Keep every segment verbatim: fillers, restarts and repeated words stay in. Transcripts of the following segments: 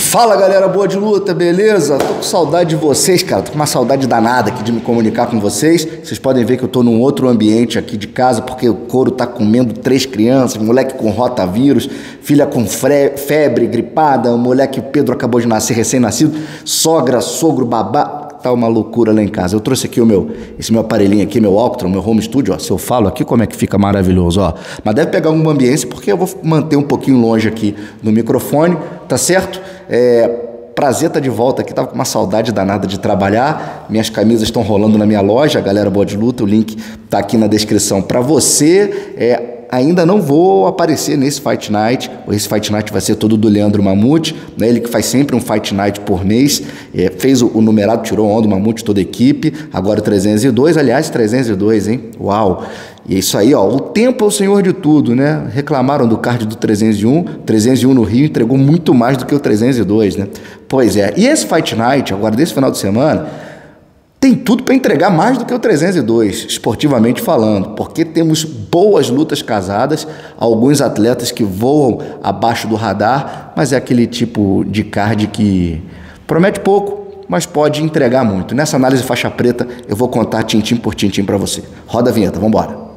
Fala galera boa de luta, beleza? Tô com saudade de vocês, cara, tô com uma saudade danada aqui de me comunicar com vocês. Vocês podem ver que eu tô num outro ambiente aqui de casa, porque o couro tá comendo três crianças, moleque com rotavírus, filha com febre, gripada, o moleque Pedro acabou de nascer, recém-nascido, sogra, sogro, babá. Tá uma loucura lá em casa. Eu trouxe aqui o meu, esse meu aparelhinho aqui, meu Octron, meu home studio, ó. Se eu falo aqui, como é que fica maravilhoso, ó. Mas deve pegar alguma ambiência, porque eu vou manter um pouquinho longe aqui no microfone, tá certo? É, prazer tá de volta aqui, tava com uma saudade danada de trabalhar. Minhas camisas estão rolando na minha loja, galera boa de luta, o link tá aqui na descrição para você. É, ainda não vou aparecer nesse Fight Night. Esse Fight Night vai ser todo do Leandro Mamute, né? Ele que faz sempre um Fight Night por mês, é, fez o, o numerado, tirou onda, o Mamute, toda a equipe, agora o trezentos e dois, aliás, trezentos e dois, hein? Uau! E é isso aí, ó, o tempo é o senhor de tudo, né? Reclamaram do card do trezentos e um, trezentos e um no Rio entregou muito mais do que o trezentos e dois, né? Pois é, e esse Fight Night, agora desse final de semana, tem tudo para entregar mais do que o trezentos e dois, esportivamente falando, porque temos boas lutas casadas, alguns atletas que voam abaixo do radar, mas é aquele tipo de card que promete pouco, mas pode entregar muito. Nessa análise faixa preta, eu vou contar tintim por tintim para você. Roda a vinheta, vamos embora.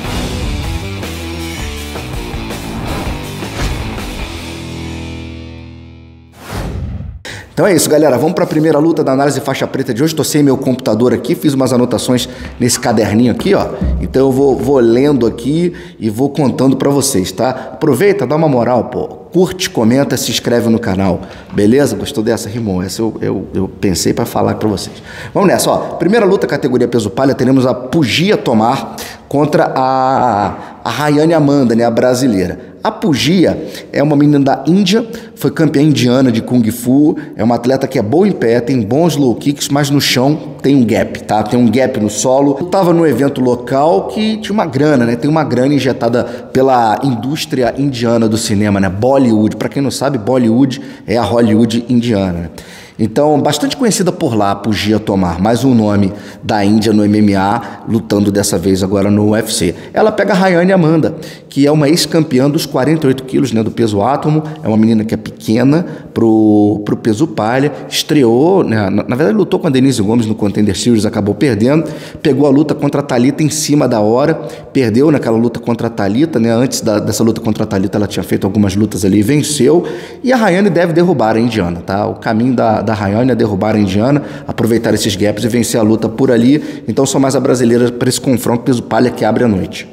Então é isso, galera, vamos para a primeira luta da análise faixa preta de hoje. Estou sem meu computador aqui, fiz umas anotações nesse caderninho aqui, ó. Então eu vou, vou lendo aqui e vou contando para vocês, tá? Aproveita, dá uma moral, pô. Curte, comenta, se inscreve no canal, beleza? Gostou dessa, Rimon? Essa eu, eu, eu pensei para falar para vocês. Vamos nessa, ó. Primeira luta, categoria peso palha, teremos a Pugia Tomar contra a, a Rayane Amanda, né, a brasileira. A Pugia é uma menina da Índia, foi campeã indiana de Kung Fu, é uma atleta que é boa em pé, tem bons low kicks, mas no chão tem um gap, tá? Tem um gap no solo. Eu tava num evento local que tinha uma grana, né? Tem uma grana injetada pela indústria indiana do cinema, né? Bollywood. Para quem não sabe, Bollywood é a Hollywood indiana, né? Então, bastante conhecida por lá, Pugia Tomar, mais um nome da Índia no M M A, lutando dessa vez agora no U F C. Ela pega a Rayane Amanda, que é uma ex-campeã dos quarenta e oito quilos, né, do peso átomo, é uma menina que é pequena pro, pro peso palha, estreou, né, na, na verdade lutou com a Denise Gomes no Contender Series, acabou perdendo, pegou a luta contra a Thalita em cima da hora, perdeu naquela luta contra a Thalita, né, antes da, dessa luta contra a Thalita ela tinha feito algumas lutas ali e venceu, e a Rayane deve derrubar a indiana, tá? O caminho da da Rayane a derrubar a indiana, aproveitar esses gaps e vencer a luta por ali. Então sou mais a brasileira para esse confronto peso palha que abre a noite.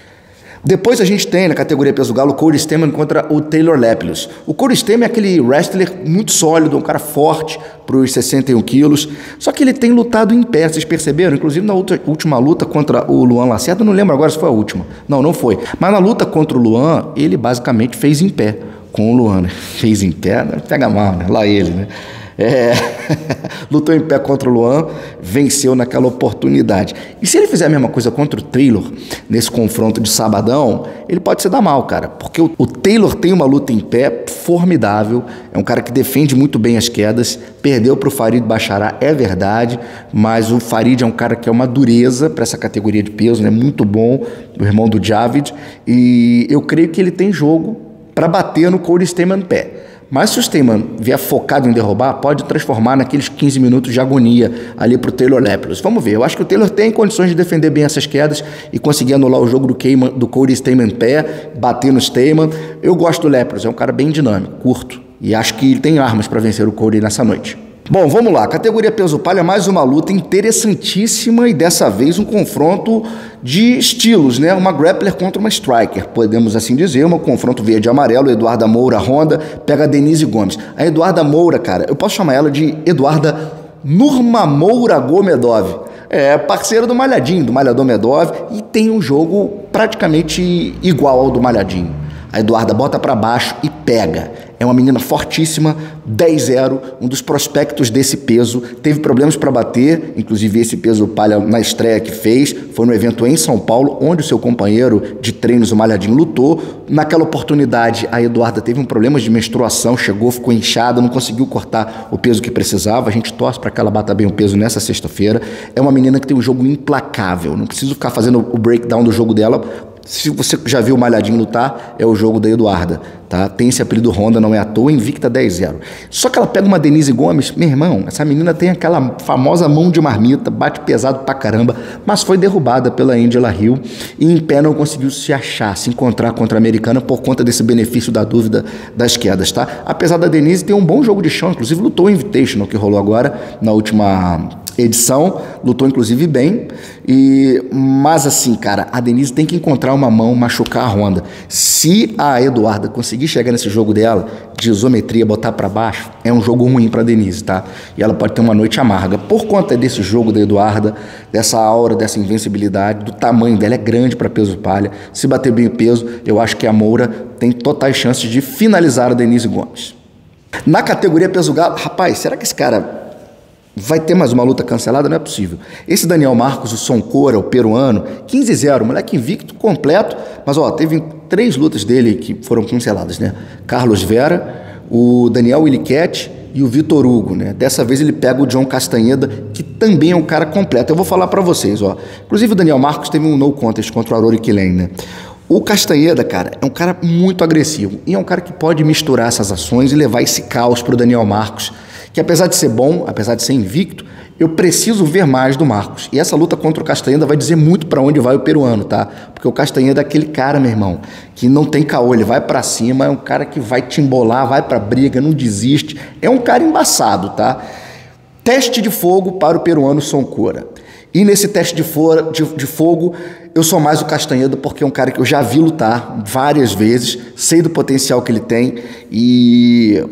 Depois a gente tem na categoria peso galo o Corey Stamann contra o Taylor Lapillus. O Corey Stamann é aquele wrestler muito sólido, um cara forte para os sessenta e um quilos, só que ele tem lutado em pé, vocês perceberam? Inclusive na última luta contra o Luan Lacerda, não lembro agora se foi a última, não, não foi, mas na luta contra o Luan, ele basicamente fez em pé com o Luan, né? Fez em pé, né? Pega mal, né? Lá ele, né? É, lutou em pé contra o Luan, venceu naquela oportunidade. E se ele fizer a mesma coisa contra o Taylor, nesse confronto de sabadão, ele pode se dar mal, cara. Porque o, o Taylor tem uma luta em pé formidável, é um cara que defende muito bem as quedas, perdeu para o Farid Bashará, é verdade, mas o Farid é um cara que é uma dureza para essa categoria de peso, né? Muito bom, o irmão do Javid, e eu creio que ele tem jogo para bater no Corey Stamann pé. Mas se o Stamann vier focado em derrubar, pode transformar naqueles quinze minutos de agonia ali para o Taylor Lapillus. Vamos ver, eu acho que o Taylor tem condições de defender bem essas quedas e conseguir anular o jogo do, Keyman, do Corey Stamann pé, bater no Stamann. Eu gosto do Lapillus, é um cara bem dinâmico, curto, e acho que ele tem armas para vencer o Corey nessa noite. Bom, vamos lá, categoria peso palha, mais uma luta interessantíssima e dessa vez um confronto de estilos, né? Uma grappler contra uma striker, podemos assim dizer, um confronto verde e amarelo, Eduarda Moura Honda pega a Denise Gomes. A Eduarda Moura, cara, eu posso chamar ela de Eduarda Nurmagomedov. É parceira do Malhadinho, do Malhador Medov, e tem um jogo praticamente igual ao do Malhadinho. A Eduarda bota para baixo e pega. É uma menina fortíssima, dez zero, um dos prospectos desse peso. Teve problemas para bater, inclusive esse peso palha na estreia que fez. Foi no evento em São Paulo, onde o seu companheiro de treinos, o Malhadinho, lutou. Naquela oportunidade, a Eduarda teve um problema de menstruação, chegou, ficou inchada, não conseguiu cortar o peso que precisava. A gente torce para que ela bata bem o peso nessa sexta-feira. É uma menina que tem um jogo implacável. Não preciso ficar fazendo o breakdown do jogo dela. Se você já viu o Malhadinho lutar, é o jogo da Eduarda, tá? Tem esse apelido Honda, não é à toa, invicta dez a zero. Só que ela pega uma Denise Gomes, meu irmão, essa menina tem aquela famosa mão de marmita, bate pesado pra caramba, mas foi derrubada pela Angela Hill e em pé não conseguiu se achar, se encontrar contra a americana por conta desse benefício da dúvida das quedas, tá? Apesar da Denise ter um bom jogo de chão, inclusive lutou o Invitational que rolou agora na última edição, lutou inclusive bem, e, mas assim, cara, a Denise tem que encontrar uma mão, machucar a Honda. Se a Eduarda conseguir chegar nesse jogo dela, de isometria, botar para baixo, é um jogo ruim para Denise, tá? E ela pode ter uma noite amarga. Por conta desse jogo da Eduarda, dessa aura, dessa invencibilidade, do tamanho dela, é grande para peso palha. Se bater bem o peso, eu acho que a Moura tem totais chances de finalizar a Denise Gomes. Na categoria peso galo, rapaz, será que esse cara vai ter mais uma luta cancelada? Não é possível. Esse Daniel Marcos, o Soncora, o peruano, quinze a zero, moleque invicto completo, mas ó, teve três lutas dele que foram canceladas, né? Carlos Vera, o Daniel Williquete e o Vitor Hugo, né? Dessa vez ele pega o John Castanheda, que também é um cara completo. Eu vou falar pra vocês, ó. Inclusive o Daniel Marcos teve um no contest contra o Arory Killen, né? O Castanheda, cara, é um cara muito agressivo e é um cara que pode misturar essas ações e levar esse caos pro Daniel Marcos, que apesar de ser bom, apesar de ser invicto, eu preciso ver mais do Marcos. E essa luta contra o Castanheda vai dizer muito para onde vai o peruano, tá? Porque o Castanheda é aquele cara, meu irmão, que não tem caô, ele vai para cima, é um cara que vai te embolar, vai pra briga, não desiste. É um cara embaçado, tá? Teste de fogo para o peruano Soncora. E nesse teste de, fora, de, de fogo, eu sou mais o Castanheda, porque é um cara que eu já vi lutar várias vezes, sei do potencial que ele tem e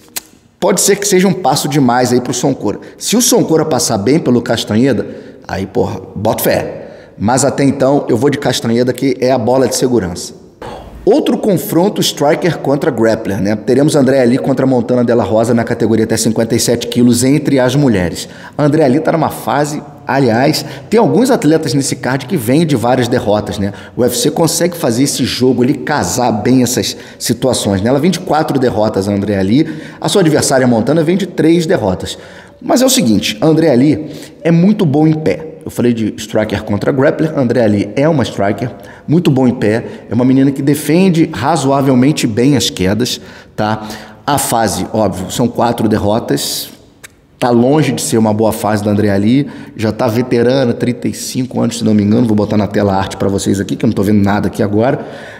pode ser que seja um passo demais aí pro Soncora. Se o Soncora passar bem pelo Castanheda, aí, porra, boto fé. Mas até então, eu vou de Castanheda, que é a bola de segurança. Outro confronto striker contra grappler, né? Teremos André Ali contra Montana Della Rosa na categoria até cinquenta e sete quilos entre as mulheres. A André Ali tá numa fase, aliás, tem alguns atletas nesse card que vêm de várias derrotas, né? O U F C consegue fazer esse jogo, ele casar bem essas situações, né? Ela vem de quatro derrotas, a André Ali, a sua adversária Montana vem de três derrotas. Mas é o seguinte, a André Ali é muito bom em pé. Eu falei de striker contra grappler, a André Ali é uma striker, muito bom em pé, é uma menina que defende razoavelmente bem as quedas, tá? A fase, óbvio, são quatro derrotas, tá longe de ser uma boa fase da André Ali, já tá veterana, trinta e cinco anos, se não me engano, vou botar na tela a arte para vocês aqui, que eu não tô vendo nada aqui agora.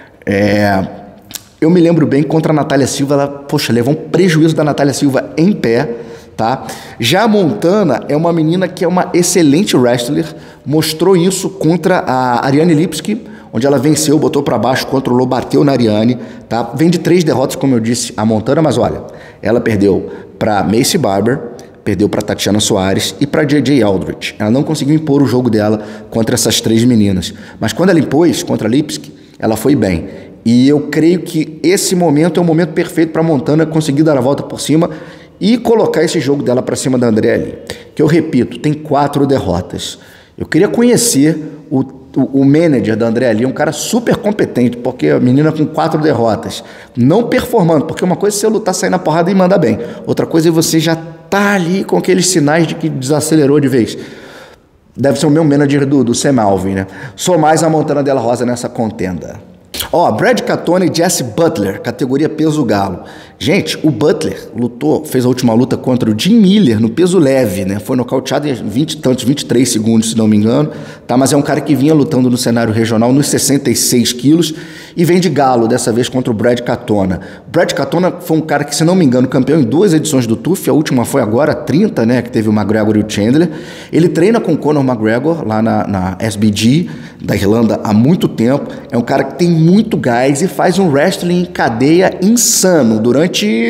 É... Eu me lembro bem, contra a Natália Silva, ela, poxa, levou um prejuízo da Natália Silva em pé, tá? Já a Montana é uma menina que é uma excelente wrestler, mostrou isso contra a Ariane Lipski, onde ela venceu, botou para baixo, controlou, bateu na Ariane, tá? Vem de três derrotas, como eu disse, a Montana, mas olha, ela perdeu para Macy Barber, perdeu para Tatiana Soares e para J J Aldrich. Ela não conseguiu impor o jogo dela contra essas três meninas, mas quando ela impôs contra a Lipski, ela foi bem. E eu creio que esse momento é o momento perfeito para a Montana conseguir dar a volta por cima e colocar esse jogo dela para cima da André Ali, que eu repito, tem quatro derrotas. Eu queria conhecer o, o, o manager da André Ali, um cara super competente, porque a menina com quatro derrotas, não performando, porque uma coisa é você lutar, sair na porrada e mandar bem, outra coisa é você já tá ali com aqueles sinais de que desacelerou de vez. Deve ser o meu manager do, do Sam Alvin, né? Sou mais a Montana Della Rosa nessa contenda. Ó, Brad Catone e Jesse Butler, categoria peso galo. Gente, o Butler lutou, fez a última luta contra o Jim Miller no peso leve, né? Foi nocauteado em vinte e tantos, vinte e três segundos, se não me engano, tá? Mas é um cara que vinha lutando no cenário regional nos sessenta e seis quilos e vem de galo, dessa vez contra o Brad Catona. Brad Catona foi um cara que, se não me engano, campeão em duas edições do T U F, a última foi agora, a trinta, né? Que teve o McGregor e o Chandler. Ele treina com o Conor McGregor lá na, na S B G da Irlanda há muito tempo. É um cara que tem muito gás e faz um wrestling em cadeia insano durante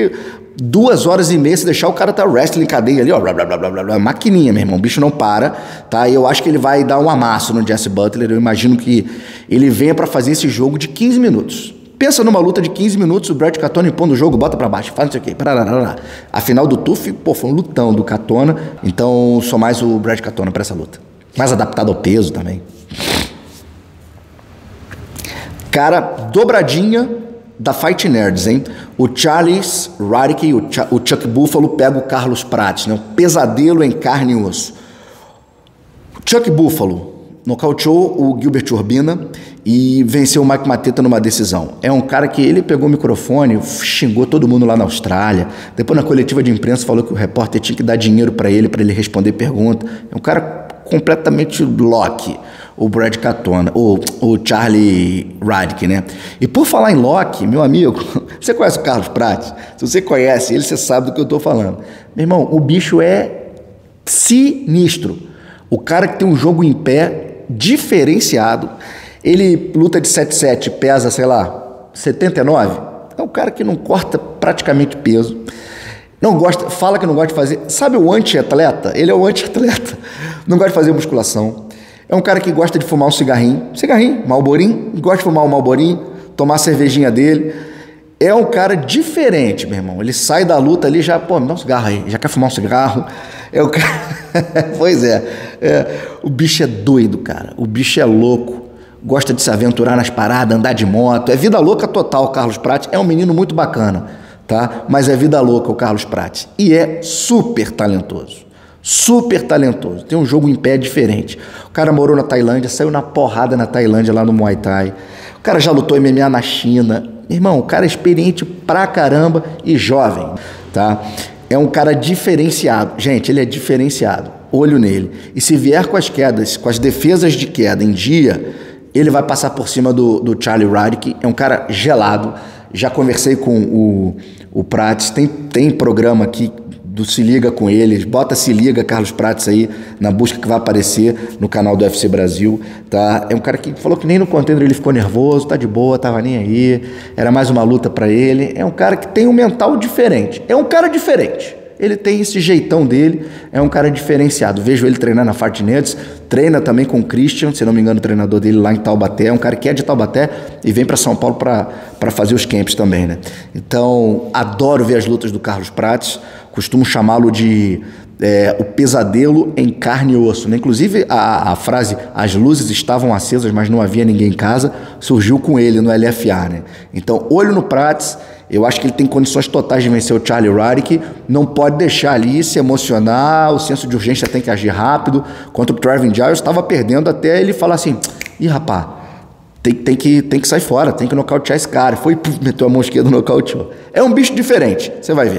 duas horas e meia. Se deixar o cara tá wrestling em cadeia ali, ó, blá, blá, blá, blá, blá, maquininha, meu irmão, o bicho não para, tá? E eu acho que ele vai dar um amasso no Jesse Butler. Eu imagino que ele venha para fazer esse jogo de quinze minutos. Pensa numa luta de quinze minutos, o Brad Catona impondo o jogo, bota pra baixo, faz isso aqui, parará. A final do T U F, pô, foi um lutão do Catona, então sou mais o Brad Catona pra essa luta. Mais adaptado ao peso também. Cara, dobradinha da Fight Nerds, hein? O Charles Radick e o, Ch o Chuck Buffalo pega o Carlos Prates, né? Um pesadelo em carne e osso. Chuck Buffalo, nocauteou o Gilbert Urbina e venceu o Mike Mateta numa decisão. É um cara que ele pegou o microfone, xingou todo mundo lá na Austrália. Depois, na coletiva de imprensa, falou que o repórter tinha que dar dinheiro para ele, para ele responder pergunta. É um cara completamente Locke, o Brad Katona, o, o Charlie Radke, né? E por falar em Locke, meu amigo, você conhece o Carlos Prates? Se você conhece ele, você sabe do que eu estou falando. Meu irmão, o bicho é sinistro. O cara que tem um jogo em pé diferenciado. Ele luta de sete sete, pesa, sei lá, setenta e nove. É um cara que não corta praticamente peso. Não gosta, fala que não gosta de fazer. Sabe o anti-atleta? Ele é o anti-atleta. Não gosta de fazer musculação. É um cara que gosta de fumar um cigarrinho. Cigarrinho, Marlborinho. Gosta de fumar um Marlborinho, tomar a cervejinha dele. É um cara diferente, meu irmão. Ele sai da luta ali já, pô, me dá um cigarro aí. Já quer fumar um cigarro. É o cara... pois é, é. O bicho é doido, cara. O bicho é louco. Gosta de se aventurar nas paradas, andar de moto. É vida louca total, o Carlos Prates. É um menino muito bacana, tá? Mas é vida louca o Carlos Prates. E é super talentoso. Super talentoso. Tem um jogo em pé diferente. O cara morou na Tailândia, saiu na porrada na Tailândia, lá no Muay Thai. O cara já lutou M M A na China. Irmão, o cara é experiente pra caramba e jovem, tá? É um cara diferenciado. Gente, ele é diferenciado. Olho nele. E se vier com as quedas, com as defesas de queda em dia, ele vai passar por cima do, do Charlie Radke. É um cara gelado. Já conversei com o, o Prates. Tem, tem programa aqui do Se Liga com eles. Bota Se Liga Carlos Prates aí na busca que vai aparecer no canal do U F C Brasil, tá? É um cara que falou que nem no contender ele ficou nervoso, tá de boa, tava nem aí. Era mais uma luta pra ele. É um cara que tem um mental diferente. É um cara diferente. Ele tem esse jeitão dele, é um cara diferenciado. Vejo ele treinar na Fight Nets, treina também com o Christian, se não me engano, o treinador dele lá em Taubaté. É um cara que é de Taubaté e vem para São Paulo para fazer os camps também, né? Então, adoro ver as lutas do Carlos Prates, costumo chamá-lo de é, o pesadelo em carne e osso, né? Inclusive, a, a frase, as luzes estavam acesas, mas não havia ninguém em casa, surgiu com ele no L F A, né? Então, olho no Prates. Eu acho que ele tem condições totais de vencer o Charlie Radke. Não pode deixar ali se emocionar, o senso de urgência tem que agir rápido. Contra o Trevin Giles, estava perdendo até ele falar assim, ih, rapaz, tem, tem, que, tem que sair fora, tem que nocautear esse cara. Foi, puf, meteu a mão esquerda, nocauteou. É um bicho diferente, você vai ver.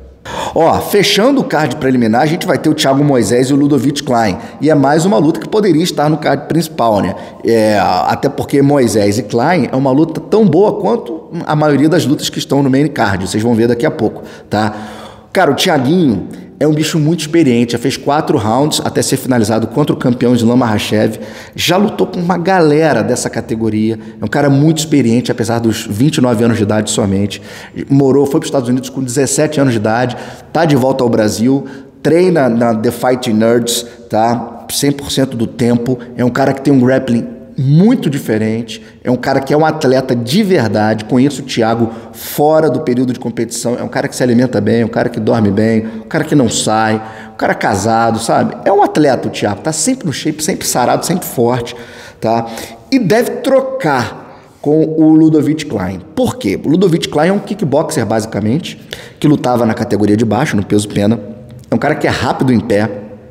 Ó, fechando o card preliminar, a gente vai ter o Thiago Moisés e o Ludovic Klein. E é mais uma luta que poderia estar no card principal, né? É, até porque Moisés e Klein é uma luta tão boa quanto a maioria das lutas que estão no main card. Vocês vão ver daqui a pouco, tá? Cara, o Thiaguinho é um bicho muito experiente, já fez quatro rounds até ser finalizado contra o campeão Islam Makhachev, já lutou com uma galera dessa categoria, é um cara muito experiente, apesar dos vinte e nove anos de idade somente, morou, foi para os Estados Unidos com dezessete anos de idade, tá de volta ao Brasil, treina na The Fight Nerds, tá? cem por cento do tempo, é um cara que tem um grappling muito diferente, é um cara que é um atleta de verdade. Conheço o Thiago fora do período de competição, é um cara que se alimenta bem, é um cara que dorme bem, um cara que não sai, um cara casado, sabe? É um atleta o Thiago, tá sempre no shape, sempre sarado, sempre forte, tá? E deve trocar com o Ludovic Klein. Por quê? O Ludovic Klein é um kickboxer, basicamente, que lutava na categoria de baixo, no peso pena, é um cara que é rápido em pé,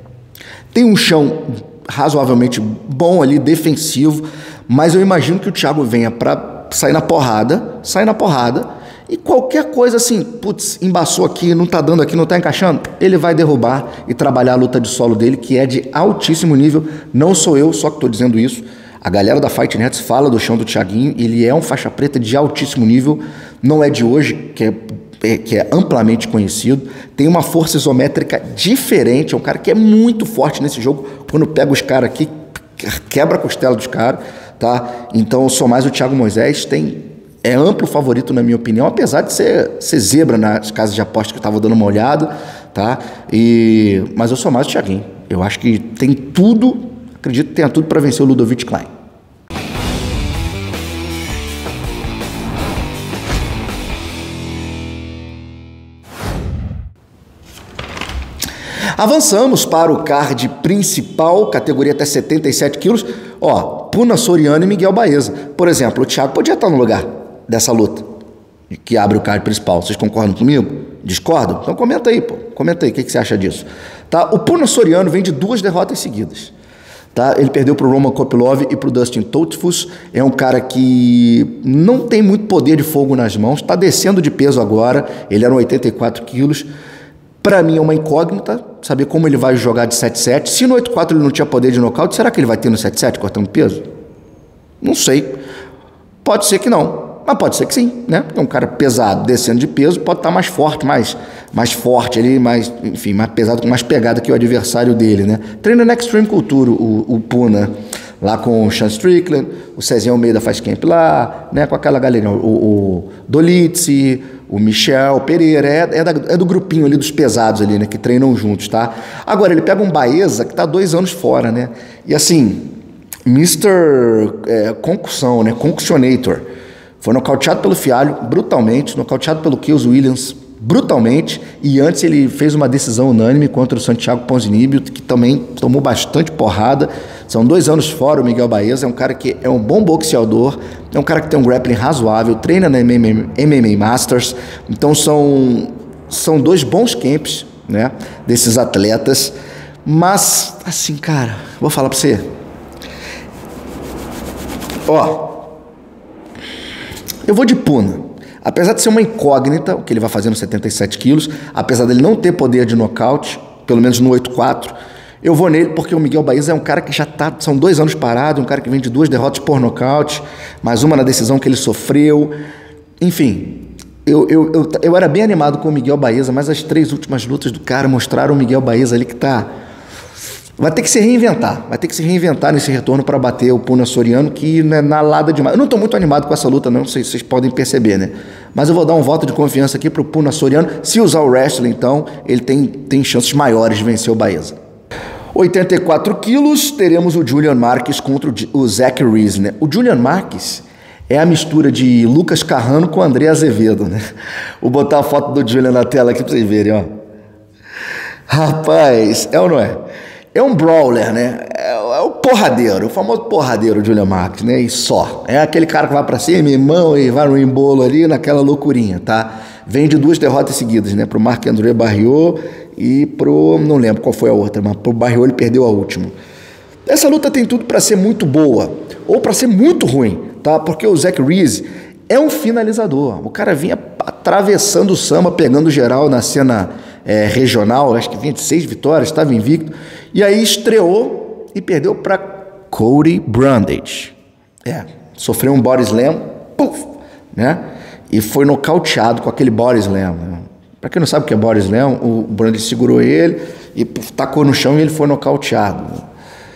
tem um chão razoavelmente bom ali, defensivo, mas eu imagino que o Thiago venha para sair na porrada, sair na porrada, e qualquer coisa assim, putz, embaçou aqui, não tá dando aqui, não tá encaixando, ele vai derrubar e trabalhar a luta de solo dele, que é de altíssimo nível. Não sou eu só que estou dizendo isso, a galera da Fight Nets fala do chão do Thiaguinho, ele é um faixa preta de altíssimo nível, não é de hoje, que é que é amplamente conhecido, tem uma força isométrica diferente, é um cara que é muito forte nesse jogo, quando pega os caras aqui, quebra a costela dos caras, tá? Então eu sou mais o Thiago Moisés, tem, é amplo favorito na minha opinião, apesar de ser, ser zebra nas casas de aposta que eu estava dando uma olhada, tá? E, mas eu sou mais o Thiaguinho, eu acho que tem tudo, acredito que tenha tudo para vencer o Ludovic Klein. Avançamos para o card principal, categoria até setenta e sete quilos. Ó, Puna Soriano e Miguel Baeza. Por exemplo, o Thiago podia estar no lugar dessa luta que abre o card principal. Vocês concordam comigo? Discordam? Então comenta aí, pô. Comenta aí, o que, que você acha disso? Tá? O Puna Soriano vem de duas derrotas seguidas. Tá? Ele perdeu para o Roman Kopylov e para o Dustin Toltfus. É um cara que não tem muito poder de fogo nas mãos, está descendo de peso agora, ele era oitenta e quatro quilos. Para mim é uma incógnita saber como ele vai jogar de sete sete. Se no oito quatro ele não tinha poder de nocaute, será que ele vai ter no sete sete cortando peso? Não sei. Pode ser que não, mas pode ser que sim, né? É um cara pesado, descendo de peso, pode estar mais forte, mais, mais forte ali, mais, enfim, mais pesado, com mais pegada que o adversário dele, né? Treina na Extreme Culture, o, o Puna, lá com o Sean Strickland, o Cezinha Almeida faz camp lá, né? Com aquela galerinha, o, o Dolitze, o Michel Pereira, é, é, da, é do grupinho ali dos pesados ali, né? Que treinam juntos, tá? Agora, ele pega um Baeza que tá dois anos fora, né? E assim, mister É, Concussão, né? Concussionator. Foi nocauteado pelo Fialho, brutalmente, nocauteado pelo Kels Williams, brutalmente, e antes ele fez uma decisão unânime contra o Santiago Ponzinibbio, que também tomou bastante porrada. São dois anos fora o Miguel Baeza, é um cara que é um bom boxeador, é um cara que tem um grappling razoável, treina na M M A Masters, então são, são dois bons camps, né, desses atletas, mas, assim, cara, vou falar pra você, ó, eu vou de Puna. Apesar de ser uma incógnita, o que ele vai fazer nos setenta e sete quilos, apesar dele não ter poder de nocaute, pelo menos no oito quatro, eu vou nele porque o Miguel Baeza é um cara que já tá, são dois anos parado, um cara que vem de duas derrotas por nocaute, mais uma na decisão que ele sofreu. Enfim, eu, eu, eu, eu era bem animado com o Miguel Baeza, mas as três últimas lutas do cara mostraram o Miguel Baeza ali que tá... Vai ter que se reinventar, vai ter que se reinventar nesse retorno para bater o Puna Soriano, que não é nada demais. Eu não estou muito animado com essa luta, não, sei se vocês podem perceber, né? Mas eu vou dar um voto de confiança aqui para o Puna Soriano. Se usar o wrestling, então, ele tem, tem chances maiores de vencer o Baeza. oitenta e quatro quilos, teremos o Julian Marques contra o Zach Reese, né? O Julian Marques é a mistura de Lucas Carrano com o André Azevedo, né? Vou botar a foto do Julian na tela aqui para vocês verem, ó. Rapaz, é ou não é? É um brawler, né? É, é o porradeiro, o famoso porradeiro Julian Marques, né? E só. É aquele cara que vai pra cima, irmão, e vai no embolo ali, naquela loucurinha, tá? Vem de duas derrotas seguidas, né? Pro Marc-André Barriault e pro... não lembro qual foi a outra, mas pro Barriault ele perdeu a última. Essa luta tem tudo pra ser muito boa, ou pra ser muito ruim, tá? Porque o Zach Reese é um finalizador. O cara vinha atravessando o samba, pegando geral na cena é, regional, acho que vinha de seis vitórias, estava invicto. E aí estreou e perdeu para Cody Brundage. É, sofreu um body slam, puff, né? E foi nocauteado com aquele body slam. Né? Para quem não sabe o que é body slam, o Brundage segurou ele e puff, tacou no chão e ele foi nocauteado.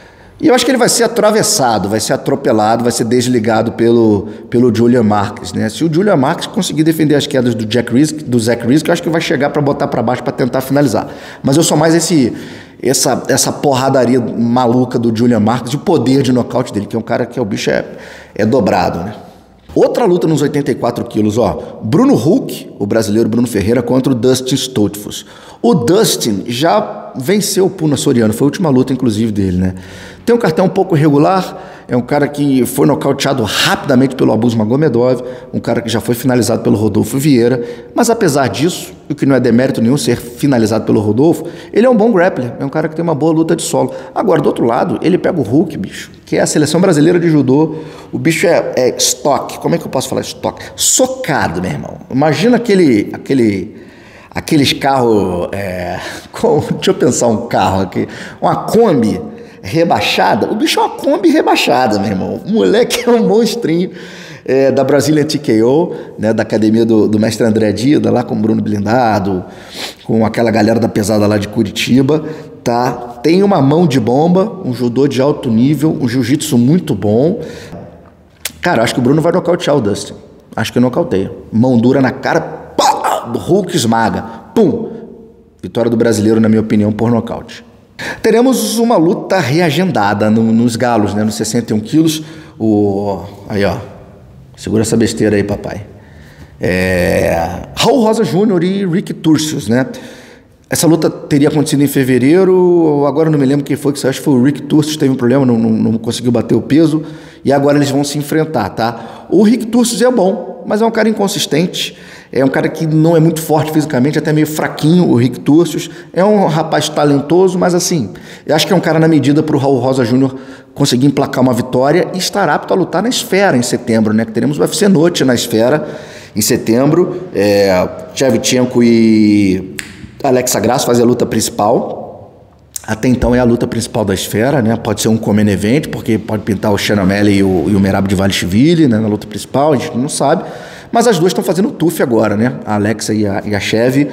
E eu acho que ele vai ser atravessado, vai ser atropelado, vai ser desligado pelo, pelo Julian Marques, né? Se o Julian Marques conseguir defender as quedas do Jack Reese, do Zach Reese, que eu acho que vai chegar para botar para baixo para tentar finalizar. Mas eu sou mais esse, essa, essa porradaria maluca do Julian Marques, o poder de nocaute dele, que é um cara que o bicho é, é dobrado, né? Outra luta nos oitenta e quatro quilos, ó. Bruno Huck, o brasileiro Bruno Ferreira, contra o Dustin Stoltzfus. O Dustin já venceu o Puna Soriano, foi a última luta, inclusive, dele, né? Tem um cartão um pouco irregular, é um cara que foi nocauteado rapidamente pelo Abus Magomedov, um cara que já foi finalizado pelo Rodolfo Vieira, mas apesar disso, o que não é demérito nenhum ser finalizado pelo Rodolfo, ele é um bom grappler, é um cara que tem uma boa luta de solo. Agora, do outro lado, ele pega o Huck, bicho, que é a seleção brasileira de judô, o bicho é, é estoque, como é que eu posso falar estoque? Socado, meu irmão. Imagina aquele... aquele aqueles carros, é, com, deixa eu pensar um carro aqui, uma Kombi rebaixada, o bicho é uma Kombi rebaixada, meu irmão, o moleque é um monstrinho, é, da Brasília T K O, né, da academia do, do mestre André Dida, lá com o Bruno Blindado, com aquela galera da pesada lá de Curitiba, tá? Tem uma mão de bomba, um judô de alto nível, um jiu-jitsu muito bom. Cara, acho que o Bruno vai nocautear o Dustin, acho que nocauteia, mão dura na cara, do Hulk esmaga, pum, vitória do brasileiro, na minha opinião, por nocaute. Teremos uma luta reagendada no, nos galos, né, nos sessenta e um quilos, o... aí ó, segura essa besteira aí, papai. É... Raul Rosa Júnior e Rick Turcios, né, essa luta teria acontecido em fevereiro, agora não me lembro quem foi que saiu, acho que foi o Rick Turcios, teve um problema, não, não, não conseguiu bater o peso, e agora eles vão se enfrentar, tá? O Rick Turcios é bom, mas é um cara inconsistente. É um cara que não é muito forte fisicamente, até meio fraquinho, o Rick Turcios. É um rapaz talentoso, mas assim, eu acho que é um cara na medida para o Raul Rosa Júnior conseguir emplacar uma vitória e estar apto a lutar na Esfera em setembro, né? Que teremos o U F C Noite na Esfera em setembro. É, Shevchenko e Alexa Grasso fazem a luta principal. Até então é a luta principal da Esfera, né? Pode ser um common event, porque pode pintar o Shannon O'Malley e o, e o Merab Dvalishvili, né? Na luta principal, a gente não sabe. Mas as duas estão fazendo T U F agora, né? A Alexa e a, e a Chev.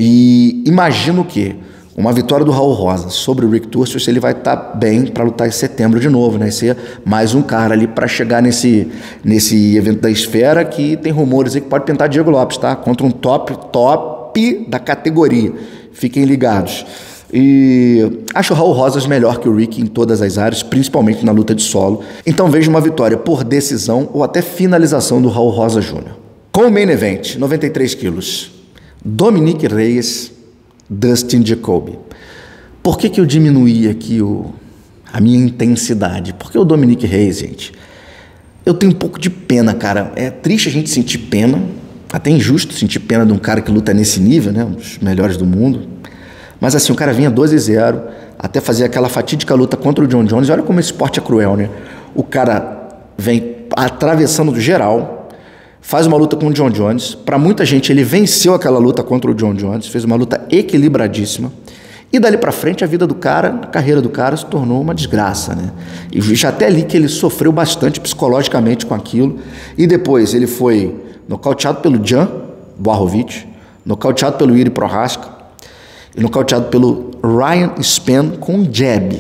E imagino o quê? Uma vitória do Raul Rosa sobre o Rick Turcios, ele vai estar tá bem para lutar em setembro de novo, né? Ser mais um cara ali para chegar nesse, nesse evento da Esfera, que tem rumores aí que pode pintar Diego Lopes, tá? Contra um top, top da categoria. Fiquem ligados. E acho o Raul Rosas melhor que o Rick em todas as áreas, principalmente na luta de solo. Então vejo uma vitória por decisão ou até finalização do Raul Rosa Júnior Com o main event, noventa e três quilos, Dominick Reyes, Dustin Jacoby. Por que que eu diminuí aqui o, a minha intensidade? Porque o Dominick Reyes, gente, eu tenho um pouco de pena, cara. É triste a gente sentir pena, até injusto sentir pena de um cara que luta nesse nível, né? Um dos melhores do mundo. Mas assim, o cara vinha doze a zero, até fazer aquela fatídica luta contra o John Jones. E olha como esse esporte é cruel, né? O cara vem atravessando do geral, faz uma luta com o John Jones. Para muita gente, ele venceu aquela luta contra o John Jones, fez uma luta equilibradíssima. E dali para frente, a vida do cara, a carreira do cara se tornou uma desgraça, né? E já até ali que ele sofreu bastante psicologicamente com aquilo. E depois ele foi nocauteado pelo Jan Blachowicz, nocauteado pelo Iri Prochazka, e nocauteado pelo Ryan Spann com jab.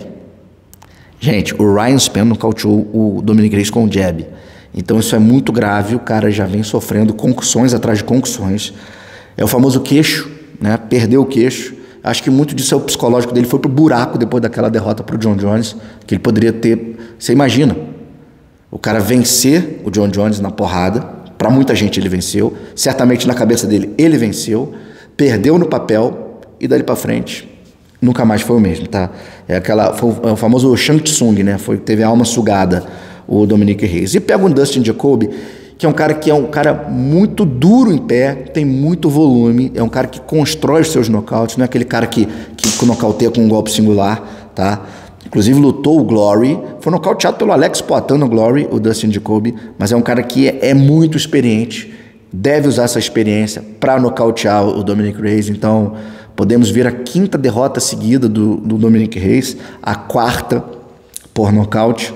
Gente, o Ryan Spann nocauteou o Dominick Reyes com jab. Então isso é muito grave, o cara já vem sofrendo concussões atrás de concussões. É o famoso queixo, né? Perdeu o queixo. Acho que muito disso é o psicológico dele, foi pro buraco depois daquela derrota pro John Jones, que ele poderia ter... Você imagina, o cara vencer o John Jones na porrada, para muita gente ele venceu, certamente na cabeça dele ele venceu, perdeu no papel, e dali para frente, nunca mais foi o mesmo, tá? É, aquela, foi o, é o famoso Shang Tsung, né? Foi, teve a alma sugada, o Dominick Reyes. E pega um Dustin Jacoby, que é um cara que é um cara muito duro em pé, tem muito volume, é um cara que constrói os seus nocautes, não é aquele cara que, que nocauteia com um golpe singular, tá? Inclusive lutou o Glory, foi nocauteado pelo Alex Poitin no Glory, o Dustin Jacoby, mas é um cara que é, é muito experiente, deve usar essa experiência para nocautear o Dominick Reyes. Então podemos ver a quinta derrota seguida do, do Dominick Reyes, a quarta por nocaute.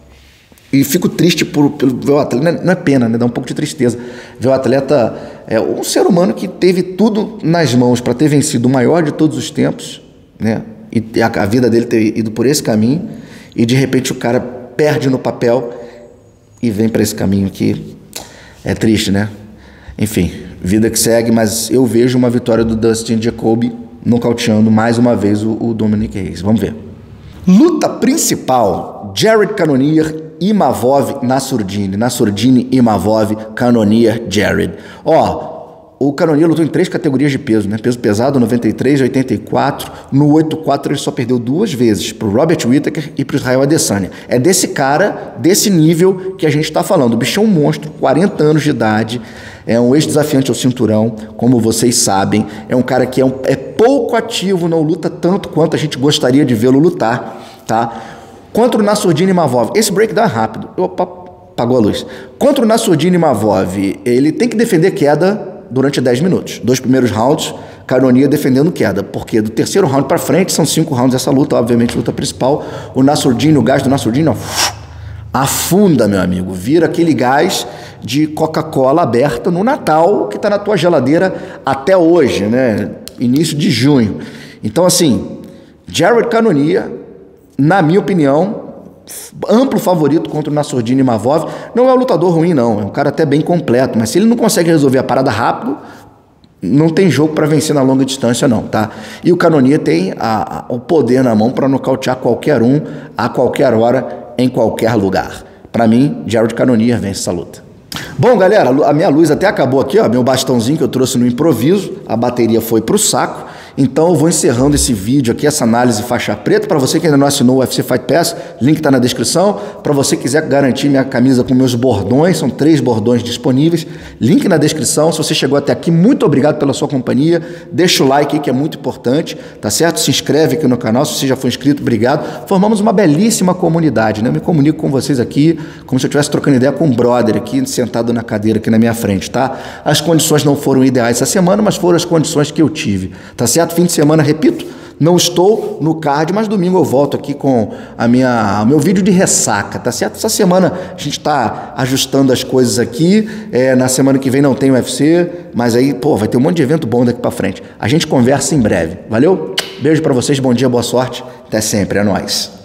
E fico triste por, por ver o atleta, não é pena, né? Dá um pouco de tristeza ver o atleta, é, um ser humano que teve tudo nas mãos para ter vencido o maior de todos os tempos, né? E a, a vida dele ter ido por esse caminho, e de repente o cara perde no papel e vem para esse caminho que é triste, né? Enfim, vida que segue, mas eu vejo uma vitória do Dustin Jacoby nocauteando mais uma vez o, o Dominick Reyes. Vamos ver. Luta principal, Jared Cannonier, Imavov, Nassourdine. Nassourdine, Imavov, Cannonier, Jared. Ó, o Cannonier lutou em três categorias de peso, né? Peso pesado, noventa e três, oitenta e quatro. No oitenta e quatro ele só perdeu duas vezes, para o Robert Whittaker e para o Israel Adesanya. É desse cara, desse nível que a gente está falando. O bicho é um monstro, quarenta anos de idade, é um ex-desafiante ao cinturão, como vocês sabem. É um cara que é, um, é pouco ativo, não luta tanto quanto a gente gostaria de vê-lo lutar, tá? Contra o Nassourdine Imavov, esse breakdown é rápido. Opa, apagou a luz. Contra o Nassourdine Imavov, ele tem que defender queda durante dez minutos. Dois primeiros rounds, Cannonier defendendo queda, porque do terceiro round para frente, são cinco rounds essa luta, obviamente luta principal, o Nassourdine, o gás do Nassourdine, ó, afunda, meu amigo, vira aquele gás de Coca-Cola aberta no Natal, que está na tua geladeira até hoje, né? Início de junho. Então, assim, Jared Cannonier, na minha opinião, amplo favorito contra o Nassourdine Imavov. Não é um lutador ruim, não, é um cara até bem completo, mas se ele não consegue resolver a parada rápido, não tem jogo para vencer na longa distância, não, tá? E o Cannonier tem a, a, o poder na mão para nocautear qualquer um, a qualquer hora, em qualquer lugar. Para mim, Jared Cannonier vence essa luta. Bom, galera, a minha luz até acabou aqui, ó, meu bastãozinho que eu trouxe no improviso, a bateria foi pro saco, Então eu vou encerrando esse vídeo aqui, essa análise faixa preta. Para você que ainda não assinou o U F C Fight Pass, link está na descrição. Para você que quiser garantir minha camisa com meus bordões, são três bordões disponíveis, link na descrição. Se você chegou até aqui, muito obrigado pela sua companhia. Deixa o like aí que é muito importante, tá certo? Se inscreve aqui no canal, se você já for inscrito, obrigado. Formamos uma belíssima comunidade, né? Eu me comunico com vocês aqui como se eu estivesse trocando ideia com um brother aqui, sentado na cadeira aqui na minha frente, tá? As condições não foram ideais essa semana, mas foram as condições que eu tive, tá certo? Fim de semana, repito, não estou no card, mas domingo eu volto aqui com a minha, o meu vídeo de ressaca, tá certo? Essa semana a gente está ajustando as coisas aqui, é, na semana que vem não tem U F C, mas aí, pô, vai ter um monte de evento bom daqui para frente. A gente conversa em breve, valeu? Beijo para vocês, bom dia, boa sorte, até sempre, é nóis.